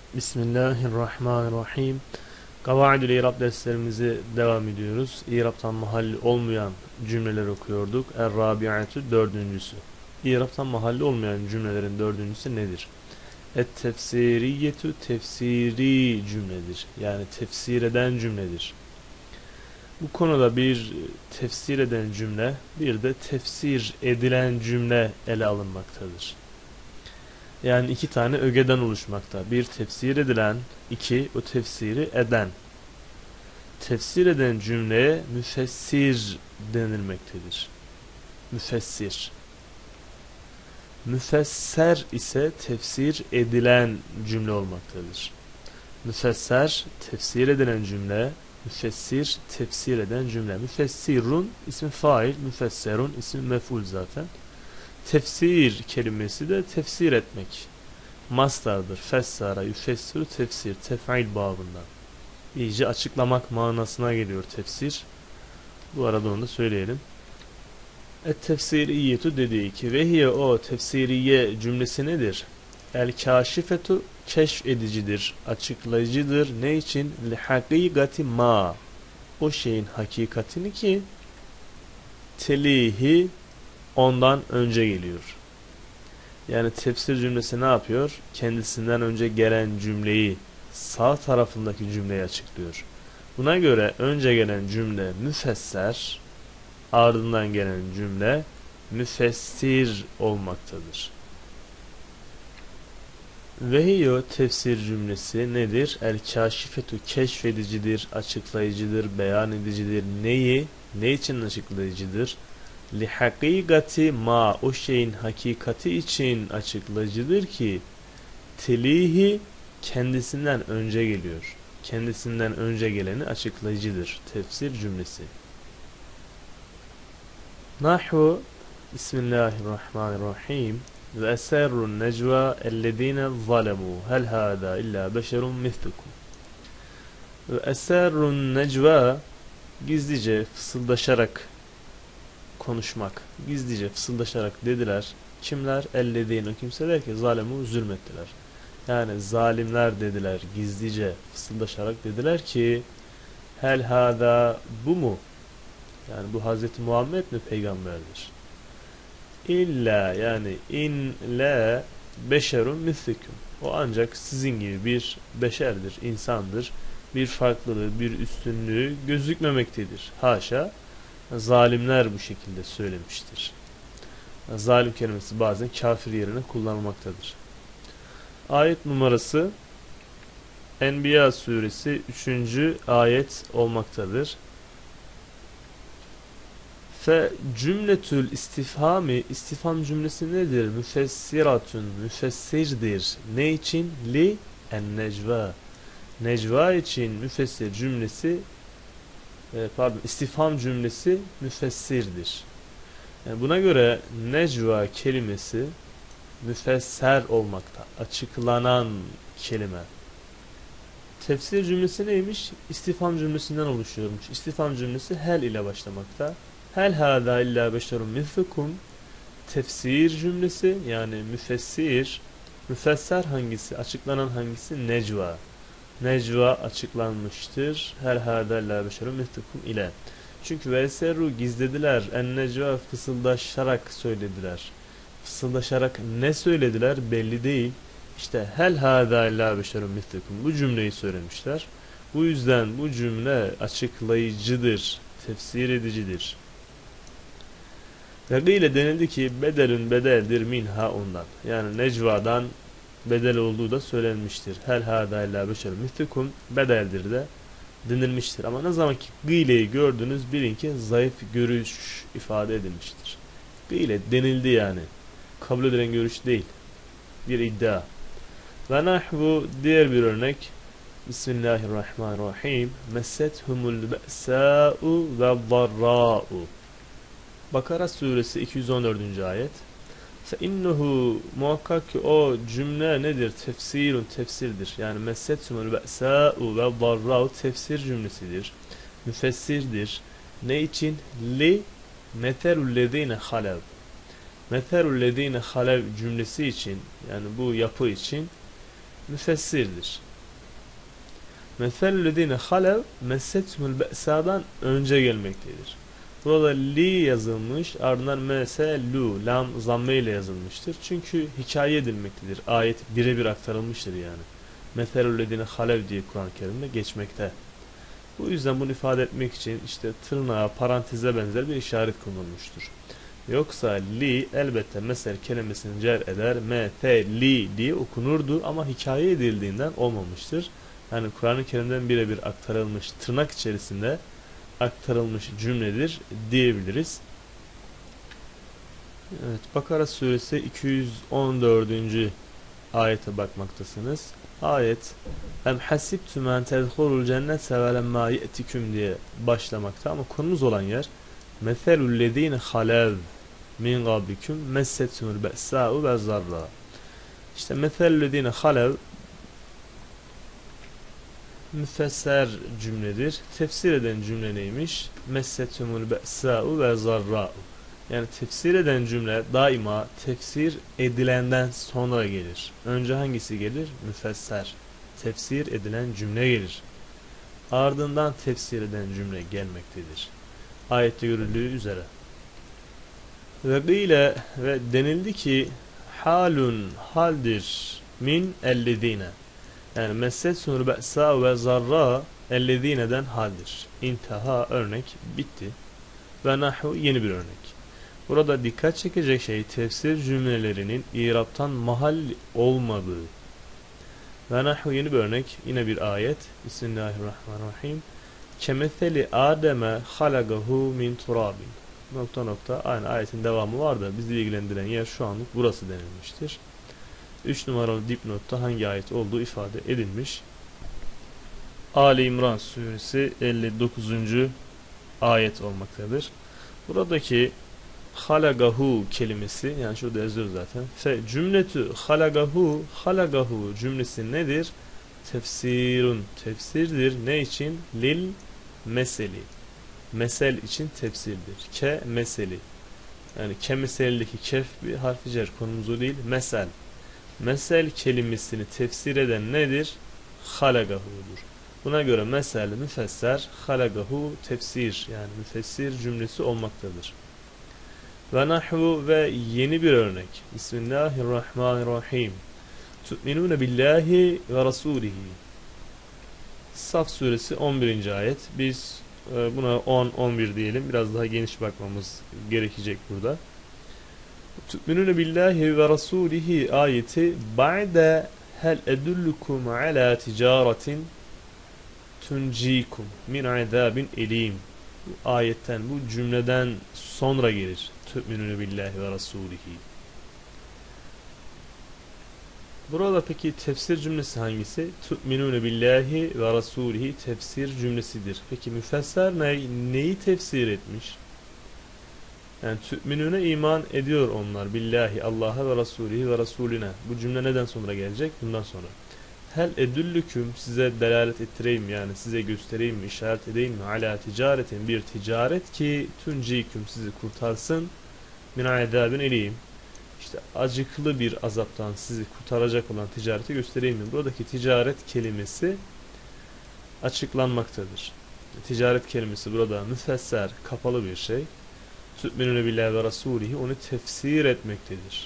Bismillahirrahmanirrahim. Kavaidül İrab derslerimize devam ediyoruz. İrab'tan mahalli olmayan cümleler okuyorduk. Er-Rabi'atü dördüncüsü. İrab'tan mahalli olmayan cümlelerin dördüncüsü nedir? Et-tefsiriyetü tefsiri cümledir. Yani tefsir eden cümledir. Bu konuda bir tefsir eden cümle, bir de tefsir edilen cümle ele alınmaktadır. Yani iki tane ögeden oluşmakta. Bir tefsir edilen, iki o tefsiri eden. Tefsir eden cümleye müfessir denilmektedir. Müfessir. Müfesser ise tefsir edilen cümle olmaktadır. Müfesser tefsir edilen cümle, müfessir tefsir eden cümle. Müfessirun ismi fail, müfesserun ismi mef'ul zaten. Tefsir kelimesi de tefsir etmek. Mastardır. Fessara, yüfessiru tefsir, tef'il babından. İyice açıklamak manasına geliyor tefsir. Bu arada onu da söyleyelim. Et-tefsiriyyetu dediği ki vehiye o tefsiriye cümlesi nedir? El-kâşifetu keşf edicidir, açıklayıcıdır. Ne için? Li-hakîgati ma. O şeyin hakikatini ki telihi ondan önce geliyor. Yani tefsir cümlesi ne yapıyor? Kendisinden önce gelen cümleyi, sağ tarafındaki cümleyi açıklıyor. Buna göre önce gelen cümle müfesser, ardından gelen cümle müfessir olmaktadır. Vehiyo tefsir cümlesi nedir? El-kâşifetu keşfedicidir, açıklayıcıdır, beyan edicidir. Neyi? Ne için açıklayıcıdır? Lihakîgati ma, o şeyin hakikati için açıklayıcıdır ki telihi kendisinden önce geliyor. Kendisinden önce geleni açıklayıcıdır. Tefsir cümlesi. Nahvu Bismillahirrahmanirrahim ve eserrun necva ellezine zalemu hel hâdâ illa beşerun mislukum ve eserrun necva gizlice fısıldaşarak konuşmak, gizlice fısıldaşarak dediler. Kimler? Ellezine, kimseler ki zalemu zulmettiler. Yani zalimler dediler, gizlice fısıldaşarak dediler ki hel hâdâ, bu mu? Yani bu Hazreti Muhammed mi peygamberdir? İlla, yani in la beşerun mislikum, o ancak sizin gibi bir beşerdir, insandır. Bir farklılığı, bir üstünlüğü gözükmemektedir. Haşa, zalimler bu şekilde söylemiştir. Zalim kelimesi bazen kafir yerine kullanılmaktadır. Ayet numarası Enbiya suresi 3. ayet olmaktadır. Fe cümletül istifhami, istifham cümlesi nedir? Müfessiratun, müfessirdir. Ne için? Li en necva. Necva için müfessir cümlesi, istifham cümlesi müfessirdir. Yani buna göre necva kelimesi müfesser olmakta. Açıklanan kelime. Tefsir cümlesi neymiş? İstifham cümlesinden oluşuyormuş. İstifham cümlesi hel ile başlamakta. Hel hâdâ illâ beşerun mislukum. Tefsir cümlesi yani müfessir. Müfesser hangisi? Açıklanan hangisi? Necva. Necva açıklanmıştır. Hel hâdâ illâ beşerun mislukum ile. Çünkü veserru gizlediler. En necva fısıldaşarak söylediler. Fısıldaşarak ne söylediler belli değil. İşte hel hâdâ illâ beşerun mislukum, bu cümleyi söylemişler. Bu yüzden bu cümle açıklayıcıdır, tefsir edicidir. Ve gıyle denildi ki bedelün bedeldir minha, ondan. Yani necvadan bedel olduğu da söylenmiştir. Hel hâdâ illâ beşerun mislukum bedeldir de denilmiştir. Ama ne zaman ki gıyleyi gördünüz bilin ki zayıf görüş ifade edilmiştir. Gıyle denildi yani. Kabul edilen görüş değil. Bir iddia. Ve nahvu diğer bir örnek. Bismillahirrahmanirrahim. Messethumul be'sâ'u ve darrâ'u. Bakara suresi 214. ayet. Fe innehu, muhakkak ki o cümle nedir? Tefsirun, tefsirdir. Yani messethumul be'sâ'u ve darrâ'u tefsir cümlesidir. Müfessirdir. Ne için? Li meterullezîne halev. Meterullezîne halev cümlesi için, yani bu yapı için müfessirdir. Mesellüzine halev messetmül be'sadan önce gelmektedir. Burada li yazılmış, ardından meselu, lam zamme ile yazılmıştır. Çünkü hikaye edilmektedir. Ayet birebir aktarılmıştır yani. Mesellüzine halev diye Kur'an-ı Kerim'de geçmekte. Bu yüzden bunu ifade etmek için işte tırnağa, paranteze benzer bir işaret kullanılmıştır. Yoksa li elbette mesel kelimesini cer eder, li diye okunurdu ama hikaye edildiğinden olmamıştır. Yani Kur'an-ı Kerim'den birebir aktarılmış, tırnak içerisinde aktarılmış cümledir diyebiliriz. Evet, Bakara suresi 214. ayete bakmaktasınız. Ayet Em hasibtum en tedhulul cennete ve lemma ye'tikum diye başlamakta ama konumuz olan yer meselullezine halev min gablikum messetumul be'sa'u ve zarra. İşte meselullezine halev müfesser cümledir. Tefsir eden cümle neymiş? Messetumul be'sa'u ve zarra'u. Yani tefsir eden cümle daima tefsir edilenden sonra gelir. Önce hangisi gelir? Müfesser. Tefsir edilen cümle gelir. Ardından tefsir eden cümle gelmektedir. Ayette görüldüğü üzere. Ve denildi ki halun haldir min ellezine. Yani messetsunul be'sa ve zarra ellezineden haldir. İntaha örnek bitti. Ve nahu yeni bir örnek. Burada dikkat çekecek şey tefsir cümlelerinin i'raptan mahal olmadığı. Ve nahu yeni bir örnek, yine bir ayet. Bismillahirrahmanirrahim. Kemetheli Adem'e halagahu min turabin. Nokta nokta aynı ayetin devamı var da bizi ilgilendiren yer şu anlık burası denilmiştir. 3 numaralı dipnotta hangi ayet olduğu ifade edilmiş. Ali İmran suresi 59. ayet olmaktadır. Buradaki halagahu kelimesi, yani şurada yazıyor zaten. Cümletü halagahu cümlesi nedir? Tefsirun, tefsirdir. Ne için? Lil meseli. Mesel için tefsirdir. Ke meseli. Yani ke meselindeki kef bir harfi cer, konumuzu değil. Mesel. Mesel kelimesini tefsir eden nedir? Halagahu'dur. Buna göre mesel müfesser, halagahu tefsir, yani müfessir cümlesi olmaktadır. Ve nahvu ve yeni bir örnek. Bismillahirrahmanirrahim. Tu'minune billahi ve rasulihi. Saf suresi 11. ayet. Biz buna 10-11 diyelim. Biraz daha geniş bakmamız gerekecek burada. Tu'minune billahi ve rasulihi ayeti ba'de hel edullukum ala ticaretin tuncikum min azabin elim. Bu ayetten, bu cümleden sonra gelir. Tu'minune billahi ve rasulihi. Burada peki tefsir cümlesi hangisi? Tu'minune billahi ve rasulihi tefsir cümlesidir. Peki müfesser neyi tefsir etmiş? Yani tü'minüne iman ediyor onlar. Billahi, Allah'a ve rasulihi ve rasulüne. Bu cümle neden sonra gelecek? Bundan sonra. Hel edüllüküm, size delalet ettireyim, yani size göstereyim mi, işaret edeyim mi? Ala ticaretin, bir ticaret ki tunciküm, sizi kurtarsın. Min azabin eleyim. İşte acıklı bir azaptan sizi kurtaracak olan ticareti göstereyim mi? Buradaki ticaret kelimesi açıklanmaktadır. Ticaret kelimesi burada müfesser, kapalı bir şey. Tu'minune billahi ve rasulihi, onu tefsir etmektedir.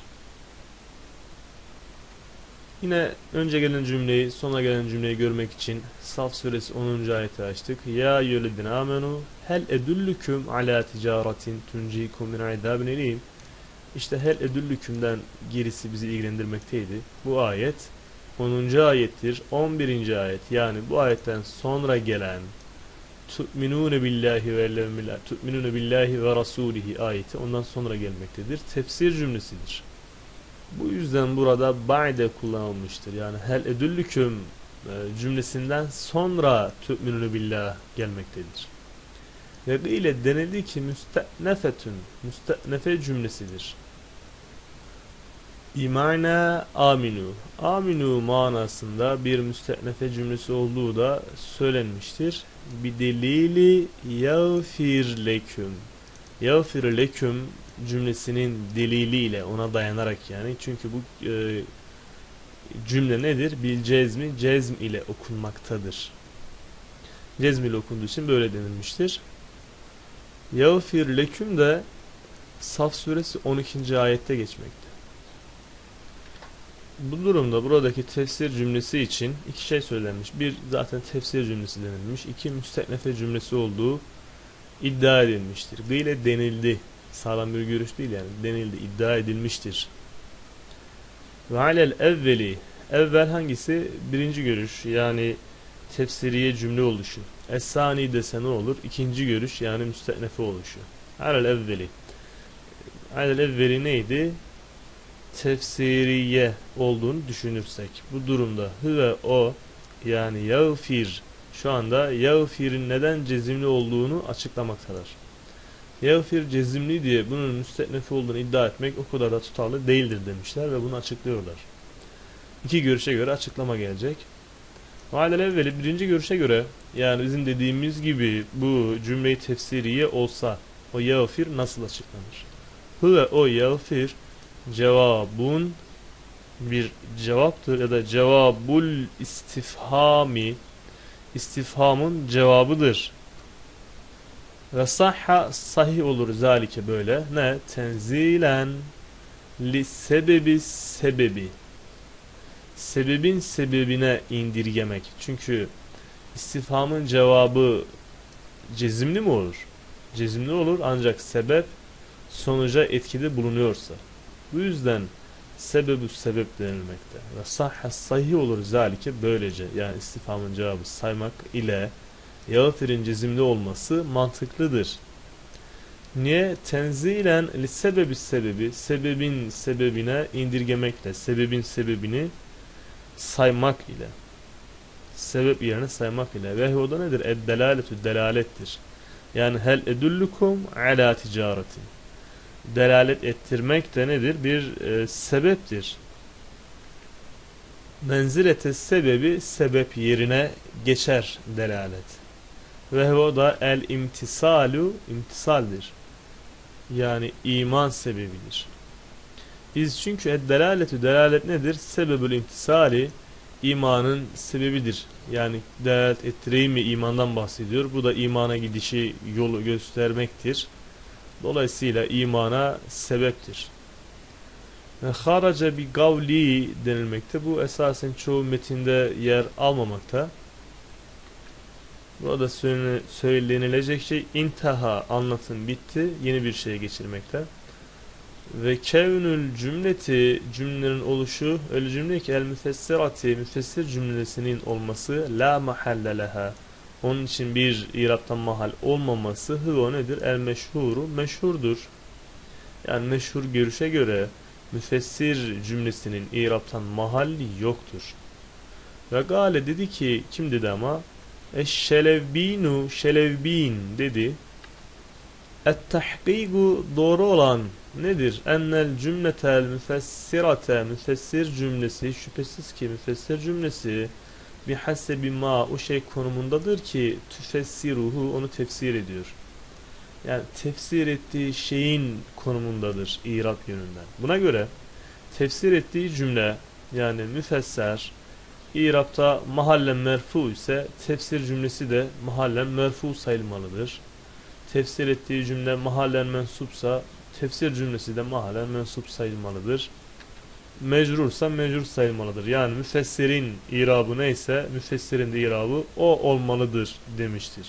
Yine önce gelen cümleyi, sonra gelen cümleyi görmek için Saf suresi 10. ayeti açtık. Ya eyyühellezine amenu hel edüllüküm ala ticaretin tuncikum min azabin elim. İşte hel edüllükümden gerisi bizi ilgilendirmekteydi. Bu ayet 10. ayettir. 11. ayet, yani bu ayetten sonra gelen tu'minune billahi ve rasulihi ayeti ondan sonra gelmektedir. Tefsir cümlesidir. Bu yüzden burada ba'de kullanılmıştır. Yani hel edüllüküm cümlesinden sonra tu'minune billah gelmektedir. Ve ile denildi ki müste'nefetün, müste'nefe cümlesidir. İmana aminu. Aminu manasında bir müste'nefe cümlesi olduğu da söylenmiştir. Bir delili yağfir leküm. Yağfir leküm cümlesinin deliliyle, ona dayanarak yani. Çünkü bu cümle nedir? Bil cezmi, cezm ile okunmaktadır. Cezm ile okunduğu için böyle denilmiştir. Yağfir leküm de Saf suresi 12. ayette geçmekte. Bu durumda buradaki tefsir cümlesi için iki şey söylenmiş. Bir, zaten tefsir cümlesi denilmiş. İki, müsteknefe cümlesi olduğu iddia edilmiştir. Gıyle denildi. Sağlam bir görüş değil yani. Denildi, iddia edilmiştir. Ve alel evveli. Evvel hangisi? Birinci görüş yani tefsiriye cümle oluşu. Es-sani dese ne olur? İkinci görüş yani müsteknefe oluşu. Alel evveli. Alel evveli neydi? Tefsiriye olduğunu düşünürsek. Bu durumda hı ve o yani yağfir şu anda yağfirin neden cezimli olduğunu açıklamaktadır. Yağfir cezimli diye bunun müsteknefi olduğunu iddia etmek o kadar da tutarlı değildir demişler ve bunu açıklıyorlar. İki görüşe göre açıklama gelecek. Alel evveli birinci görüşe göre yani bizim dediğimiz gibi bu cümleyi tefsiriye olsa o yağfir nasıl açıklanır? Hı ve o yağfir cevabun bir cevaptır ya da cevabul istifhami istifhamın cevabıdır. Ve sahha sahih olur zalike böyle. Ne? Tenzilen li sebebi sebebi. Sebebin sebebine indirgemek. Çünkü istifhamın cevabı cezimli mi olur? Cezimli olur ancak sebep sonuca etkide bulunuyorsa. Bu yüzden sebebü sebep denilmekte. Ve sahha sahih olur zalike böylece yani istifhamın cevabı saymak ile yağfirin cezimli olması mantıklıdır. Niye? Tenzilen li sebebi sebebi sebebin sebebine indirgemekle sebebin sebebini saymak ile sebep yerine saymak ile ve o da nedir? Eddelaletü delalettir. Yani hel edullukum ala ticaretin. Delalet ettirmek de nedir? Bir sebeptir. Menzilete sebebi sebep yerine geçer delalet. Ve o da el imtisalu imtisaldir. Yani iman sebebidir. Biz çünkü delaletü delalet nedir? Sebebül imtisali imanın sebebidir. Yani delalet ettireyim mi imandan bahsediyor. Bu da imana gidişi yolu göstermektir. Dolayısıyla imana sebeptir. Ve haraca bir gavli denilmekte. Bu esasen çoğu metinde yer almamakta. Burada söylenilecek şey intaha anlatım bitti. Yeni bir şeye geçirmekte. Ve kevnül cümleti cümlenin oluşu öyle cümle ki el müfessirati müfessir cümlesinin olması la mahalle leha. Onun için bir iraptan mahal olmaması hıvo nedir? El meşhuru meşhurdur. Yani meşhur görüşe göre müfessir cümlesinin iraptan mahalli yoktur. Ve gale dedi ki kim dedi ama eşşelevbinu şelevbin dedi. Et-tahkigu doğru olan nedir? Ennel cümletel müfessirate müfessir cümlesi şüphesiz ki müfessir cümlesi bihasebi ma o şey konumundadır ki tüfessiruhu onu tefsir ediyor. Yani tefsir ettiği şeyin konumundadır irab yönünden. Buna göre tefsir ettiği cümle yani müfesser irabta mahallen merfu ise tefsir cümlesi de mahallen merfu sayılmalıdır. Tefsir ettiği cümle mahallen mensupsa tefsir cümlesi de mahallen mensup sayılmalıdır. Mecrursa mecrur sayılmalıdır. Yani müfessirin irabı neyse müfessirin de irabı o olmalıdır demiştir.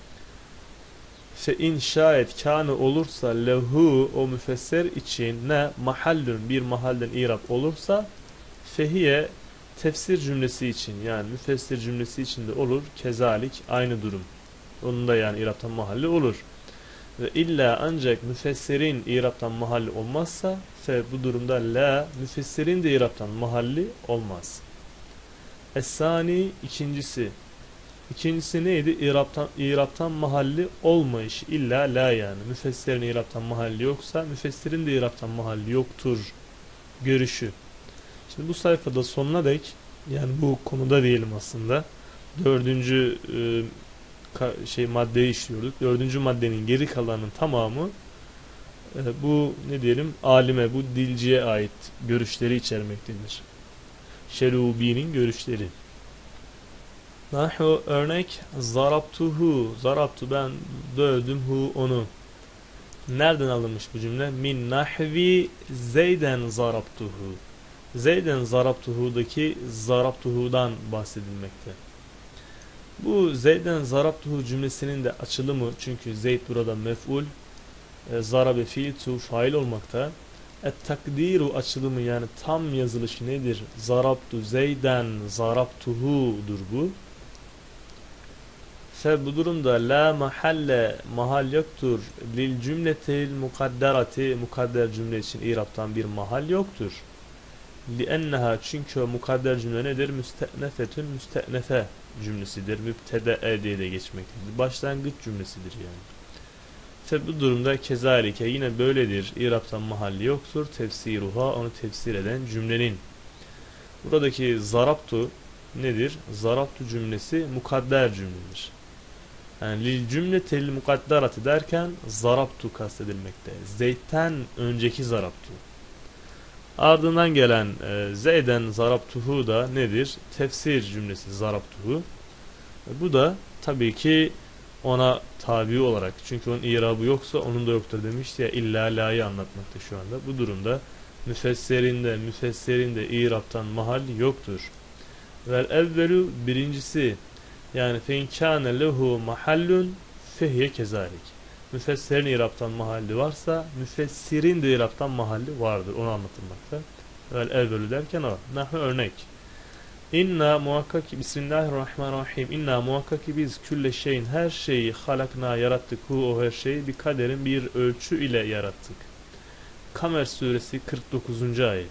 Fe in şayet kâne olursa lehu o müfesser için ne mahallün bir mahallen irab olursa fehiye tefsir cümlesi için yani müfessir cümlesi için de olur. Kezalik aynı durum. Onun da yani iraptan mahalli olur. Ve illa ancak müfessirin iraptan mahalli olmazsa fe bu durumda la müfessirin de iraptan mahalli olmaz. Es-sani ikincisi. İkincisi neydi? İraptan mahalli olmayış. İlla la yani. Müfessirin iraptan mahalli yoksa müfessirin de iraptan mahalli yoktur görüşü. Şimdi bu sayfada sonuna dek yani bu konuda diyelim aslında dördüncü maddeyi işliyorduk. Dördüncü maddenin geri kalanının tamamı bu ne diyelim alime bu dilciye ait görüşleri içermektedir. Şelubi'nin görüşleri. Nahu örnek zarabtuhu. Zarabtu ben dövdüm hu onu. Nereden alınmış bu cümle? Min nahvi Zeyden zarabtuhu. Zeyden zarabtuhu'daki zarabtuhu'dan bahsedilmekte. Bu Zeyden zarabtuhu cümlesinin de açılımı, çünkü Zeyd burada mef'ul, zarabe fiil fail olmakta. Et-takdiru açılımı, yani tam yazılışı nedir? Zarabtu Zeyden zarabtuhu'dur bu. Bu durumda la mahalle mahal yoktur. Lil cümletil mukadderati, mukadder cümle için İrab'tan bir mahal yoktur. Li'enneha, çünkü o mukadder cümle nedir? Müste'nefetün, müste'nefe cümlesidir. Mübtede diye de geçmektedir. Başlangıç cümlesidir yani. Bu durumda kezalike yine böyledir. İrab'tan mahalli yoktur. Tefsiruha, onu tefsir eden cümlenin. Buradaki zarabtu nedir? Zarabtu cümlesi mukadder cümledir. Yani lil cümletil mukadderati derken zarabtu kastedilmekte. Zeyd'den önceki zarabtu. Ardından gelen Zeyden zarabtuhu da nedir? Tefsir cümlesi zarabtuhu. Bu da tabii ki ona tabi olarak, çünkü onun irabı yoksa onun da yoktur demişti ya, illa la'yı anlatmakta şu anda. Bu durumda müfesserinde iraptan mahal yoktur. Vel evvelu, birincisi, yani fe inkâne lehu mahallun fehiye kezalik. Müfessirin iraptan mahalli varsa müfessirin de iraptan mahalli vardır. Onu anlatılmakta. Vel evvelu derken o. Nahu örnek. İnna muhakkak ki Bismillahirrahmanirrahim. İnna muhakkak ki biz külle şeyin, her şeyi halakna yarattık. O her şeyi bir kaderin, bir ölçü ile yarattık. Kamer suresi 49. ayet.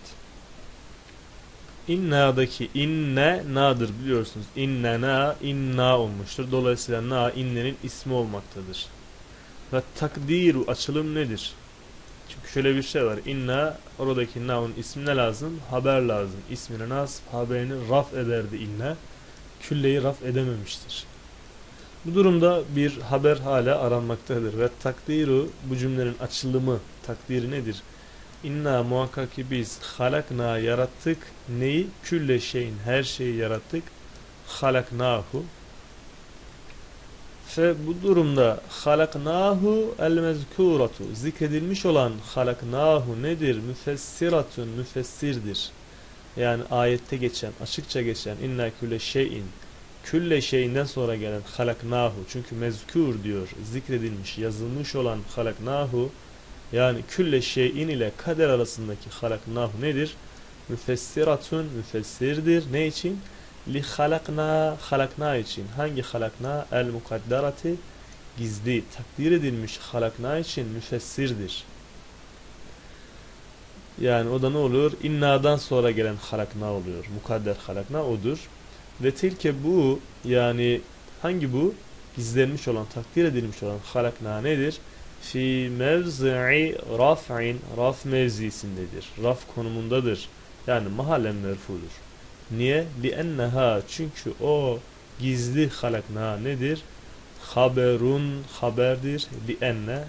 İnna'daki inne na'dır biliyorsunuz. İnna olmuştur. Dolayısıyla na innenin ismi olmaktadır. Ve takdiru açılım nedir? Çünkü şöyle bir şey var. İnna, oradaki na'nın ismi ne lazım? Haber lazım. İsmini nasip, haberini raf ederdi inna. Külleyi raf edememiştir. Bu durumda bir haber hala aranmaktadır. Ve takdiru, bu cümlenin açılımı, takdiri nedir? İnna muhakkak ki biz halakna yarattık. Neyi? Külle şeyin, her şeyi yarattık. Halaknahu. Ve bu durumda halaknahu el mezkuratu, zikredilmiş olan halaknahu nedir? Müfessiratun, müfessirdir. Yani ayette geçen, açıkça geçen inna külle şeyin, külle şeyinden sonra gelen halaknahu, çünkü mezkur diyor, zikredilmiş, yazılmış olan halaknahu, yani külle şeyin ile kader arasındaki halaknahu nedir? Müfessiratun, müfessirdir. Ne için? Li halakna için. Hangi halakna? El mukadderati, gizli, takdir edilmiş halakna için müfessirdir. Yani o da ne olur? İnna'dan sonra gelen halakna oluyor. Mukadder halakna odur. Ve tilke bu, yani hangi bu? Gizlenmiş olan, takdir edilmiş olan halakna nedir? Fi mevzi'i raf'in, raf mevzisindedir. Raf konumundadır. Yani mahallen merfudur. Niye? Li'enneha, çünkü o gizli halakna nedir? Haberun, haberdir. Li'enne,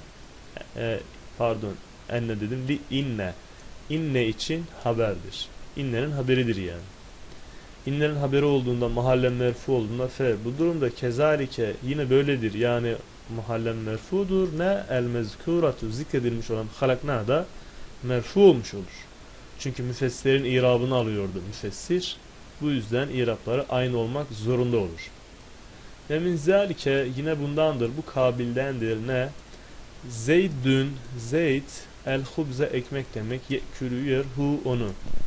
enne dedim. Li'inne, inne için haberdir. İnnenin haberidir yani. İnnenin haberi olduğunda, mahallen merfu olduğunda fe. Bu durumda kezalike yine böyledir. Yani mahallen merfudur. Ne? El mezkuratu, zikredilmiş olan halakna da merfu olmuş olur. Çünkü müfessirin irabını alıyordu müfessir. Bu yüzden irapları aynı olmak zorunda olur. Ve min zalike, yine bundandır, bu kabildendir. Ne? Zeydün, Zeyd, el hubze ekmek demek, ye'külü yer hu onu.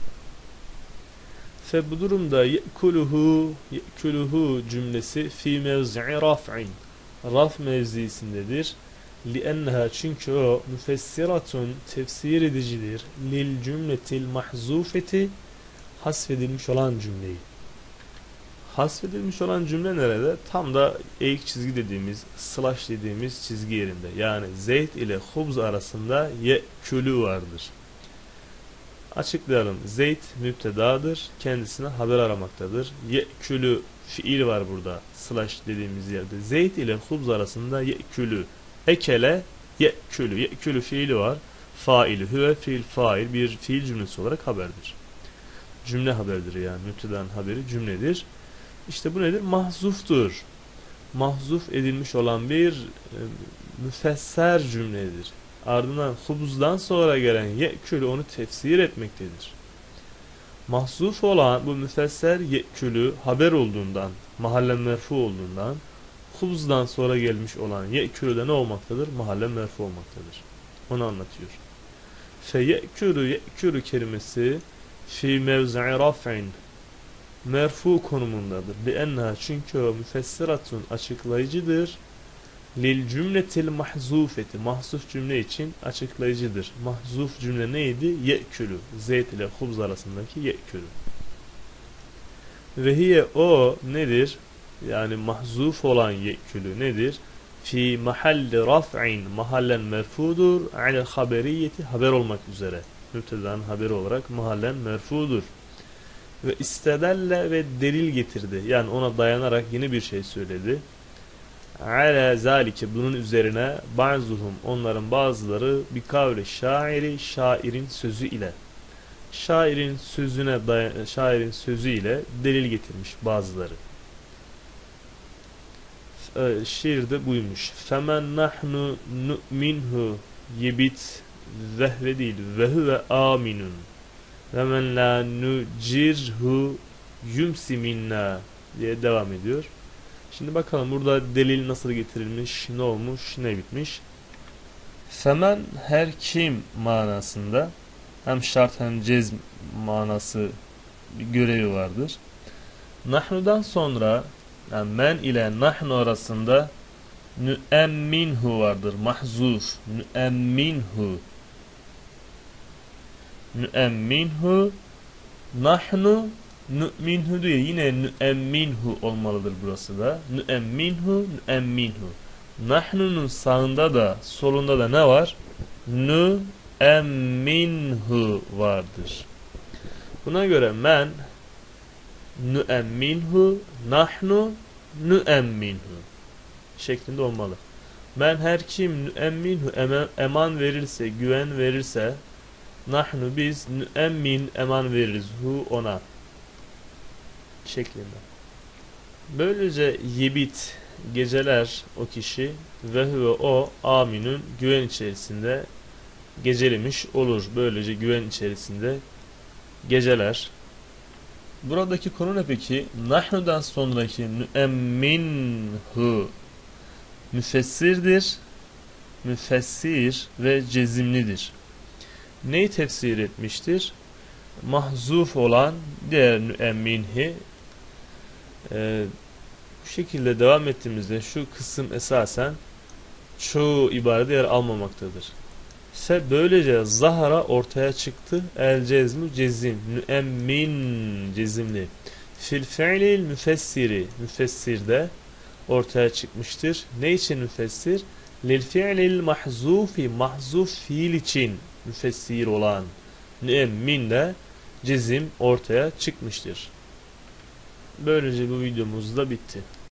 Fe bu durumda ye'kuluhu cümlesi fi mevzi'i raf'in, raf mevzisindedir. Li'enneha, çünkü o müfessiratun, tefsir edicidir. Lil cümletil mahzufeti, hasfedilmiş olan cümleyi. Hasfedilmiş olan cümle nerede? Tam da eğik çizgi dediğimiz, slash dediğimiz çizgi yerinde. Yani Zeyd ile hubz arasında ye'külü vardır. Açıklayalım. Zeyd müptedadır. Kendisine haber aramaktadır. Ye'külü fiil var burada. Slash dediğimiz yerde. Zeyd ile hubz arasında ye'külü. Ekele ye'külü. Ye'külü fiili var. Faili hüve fiil fail, bir fiil cümlesi olarak haberdir. Cümle haberidir yani. Müptedanın haberi cümledir. İşte bu nedir? Mahzuftur. Mahzuf edilmiş olan bir müfesser cümledir. Ardından hubuzdan sonra gelen ye'külü onu tefsir etmektedir. Mahzuf olan bu müfesser ye'külü haber olduğundan, mahallen merfu olduğundan, hubuzdan sonra gelmiş olan ye'külü de ne olmaktadır? Mahallen merfu olmaktadır. Onu anlatıyor. Ye'külü kelimesi fi mevzi'i raf'in merfu konumundadır. Li'enna çünkü o müfessiratun açıklayıcıdır. Lil cümletil mahzufeti mahzuf cümle için açıklayıcıdır. Mahzuf cümle neydi? Ye'külü. Zeyt ile hubz arasındaki ye'külü. Ve hiye o nedir? Yani mahzuf olan ye'külü nedir? Fi mahalli raf'in mahallen merfudur. Alel haberiyeti haber olmak üzere. Müptedanın haberi olarak mahallen merfudur. Ve istedelle ve delil getirdi. Yani ona dayanarak yeni bir şey söyledi. Ala zalike bunun üzerine bazıhum onların bazıları bir kavli şairi şairin sözü ile şairin sözü ile delil getirmiş bazıları. Şiirde buymuş. Femen nahnu nu'minhu yebit vehve değil vehve aminun ve men la nucirhu yumsi minna diye devam ediyor. Şimdi bakalım burada delil nasıl getirilmiş, ne olmuş, ne bitmiş. Femen her kim manasında hem şart hem cezm manası bir görevi vardır. Nahnu'dan sonra yani men ile nahnu arasında nüemminhu vardır. Mahzuf. Nüemminhu nahnu nü'minhu diye yine nü'emminhu olmalıdır burası da. Nü'emminhu. Nahnu'nun sağında da solunda da ne var? Nü'emminhu vardır. Buna göre men nü'emminhu, nahnu nü'emminhu şeklinde olmalı. Men her kim nü'emminhu eman verirse, güven verirse, nahnu biz nü'emmin eman veririz hu ona şeklinde. Böylece yebit geceler o kişi ve huve o aminün güven içerisinde gecelemiş olur. Böylece güven içerisinde geceler. Buradaki konu ne peki? Nahnu'dan sonraki nüemminhu müfessirdir. Müfessir ve cezimlidir. Neyi tefsir etmiştir? Mahzuf olan diğer nüemminhi bu şekilde devam ettiğimizde şu kısım esasen çoğu ibarede yer almamaktadır. Böylece zahara ortaya çıktı. El cezmu cezim. Nüemmin cezimli. Fil fi'lil müfessiri. Müfessirde ortaya çıkmıştır. Ne için müfessir? Lil fi'lil mahzufi. Mahzuf fiil için müfessir olan nüemmin de cezim ortaya çıkmıştır. Böylece bu videomuz da bitti.